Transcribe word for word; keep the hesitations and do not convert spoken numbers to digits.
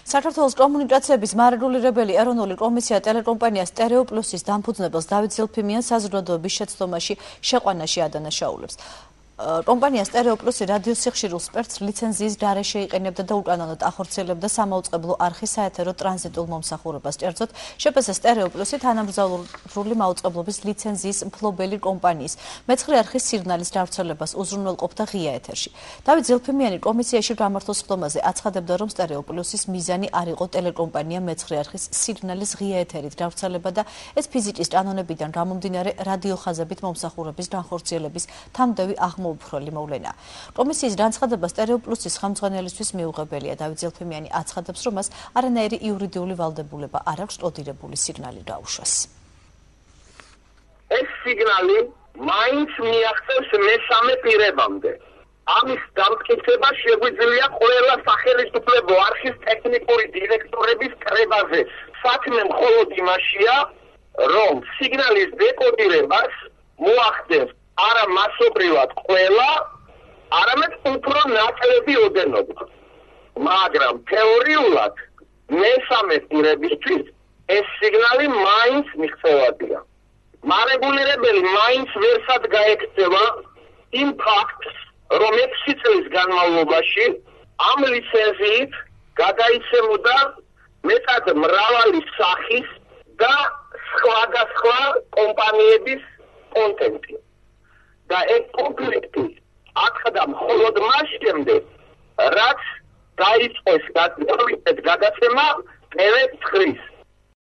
საქართველოს კომუნიკაციების მარეგულირებელი ეროვნული კომისია ტელეკომპანია სტერეო პლუსის დამფუძნებელს დავით ზილფიმიანს საზრდოების შეცდომაში შეყვანაში ადანაშაულებს. Კომპანია სტერეო პლუსი რადიო სიხშირულ სპექტრს ლიცენზიის გარეშე იყენებდა და უკანონოდ ახორციელებდა სამაუწყებლო არხის საეთერო ტრანზიტულ მომსახურებას. კერძოდ, შეფასე სტერეო პლუსი თანამგზავრული მაუწყებლობის ლიცენზიის მფლობელი კომპანიის მეცხრე არხის სიგნალის გავრცელებას უზრუნველყოფდა ღია ეთერში. დავით ზილფიმიანი კომისიაში გამართულ სხდომაზე აცხადებდა, რომ სტერეო პლუსის მიზანი არ იყო ტელეკომპანია მეცხრე არხის სიგნალის ღია ეთერით გავრცელება და ეს ფიზიკის კანონებიდან გამომდინარე რადიოხაზებით მომსახურების განხორციელების თანმდევი აღმო უფრთხილი მოვლენა. კომისიის განცხადება სტერეო პლუსის ხელმძღვანელისთვის მიუღებელია. დავით ზილფიმიანი აცხადებს, რომ მას არანაირი იურიდიული ვალდებულება არ აქვს კოდირებული სიგნალი გაუშვას. ეს სიგნალი მაინც მიაღწევს მესამე პირებამდე. ამის დამტკიცება შეგვიძლია ყველა სახელმწიფო არხის ტექნიკური დირექტორების კრებაზე. საქმე მხოლოდ იმაშია, რომ სიგნალის დეკოდირებას მოახდენს არა მასობრივად ყველა, არამედ უფრო ნაკლები ოდენობა. მაგრამ თეორიულად მესამე პირებისთვის ეს სიგნალი მაინც მიღწევადია. მარეგულირებელი მაინც ვერსად გაექცევა იმ ფაქტს, რომ ექვსი წლის განმავლობაში ამ ლიცენზიით გადაიცემოდა მეტად მრავალი სახის და სხვადასხვა კომპანიების კონტენტი. და ეს კონფლიქტი აწყდა მხოლოდ მას შემდეგ, რაც დაიწყოს გადაცემა ტელე ცხრის.